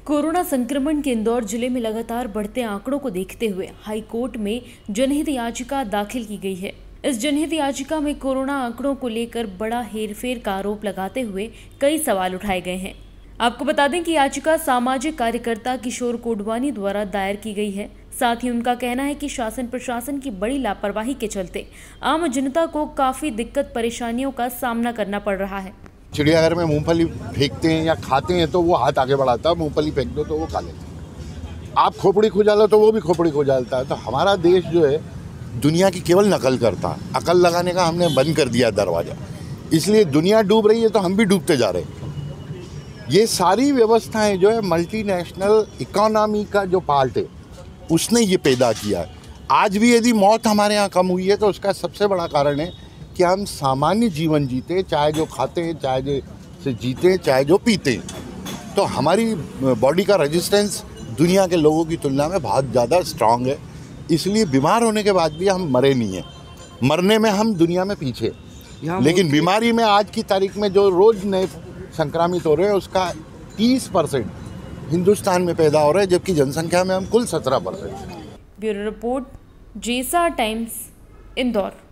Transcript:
Corona संक्रमण के इंदौर जिले में लगातार बढ़ते आंकड़ों को देखते हुए हाई कोर्ट में जनहित याचिका दाखिल की गई है। इस जनहित याचिका में कोरोना आंकड़ों को लेकर बड़ा हेरफेर का आरोप लगाते हुए कई सवाल उठाए गए हैं। आपको बता दें कि याचिका सामाजिक कार्यकर्ता किशोर कोडवानी द्वारा दायर की गई है। साथ ही उनका कहना है कि शासन प्रशासन की बड़ी लापरवाही के चलते आम जनता को काफी दिक्कत परेशानियों का सामना करना पड़ रहा है। चिड़ियाघर में मूंगफली फेंकते हैं या खाते हैं तो वो हाथ आगे बढ़ाता है, मूंगफली फेंक दो तो वो खा लेते हैं। आप खोपड़ी खुजालो तो वो भी खोपड़ी खुजालता है। तो हमारा देश जो है दुनिया की केवल नकल करता है। अकल लगाने का हमने बंद कर दिया दरवाज़ा, इसलिए दुनिया डूब रही है तो हम भी डूबते जा रहे हैं। ये सारी व्यवस्थाएं जो है मल्टीनेशनल इकोनॉमी का जो पार्ट है उसने ये पैदा किया है। आज भी यदि मौत हमारे यहाँ कम हुई है तो उसका सबसे बड़ा कारण है कि हम सामान्य जीवन जीते, चाहे जो खाते हैं, चाहे जो से जीते हैं, चाहे जो पीते हैं। तो हमारी बॉडी का रेजिस्टेंस दुनिया के लोगों की तुलना में बहुत ज़्यादा स्ट्रांग है, इसलिए बीमार होने के बाद भी हम मरे नहीं हैं। मरने में हम दुनिया में पीछे, लेकिन बीमारी में आज की तारीख में जो रोज़ नए संक्रामित हो रहे हैं उसका 30% हिंदुस्तान में पैदा हो रहा है, जबकि जनसंख्या में हम कुल 17%। Bureau report, JSR Times, Indore.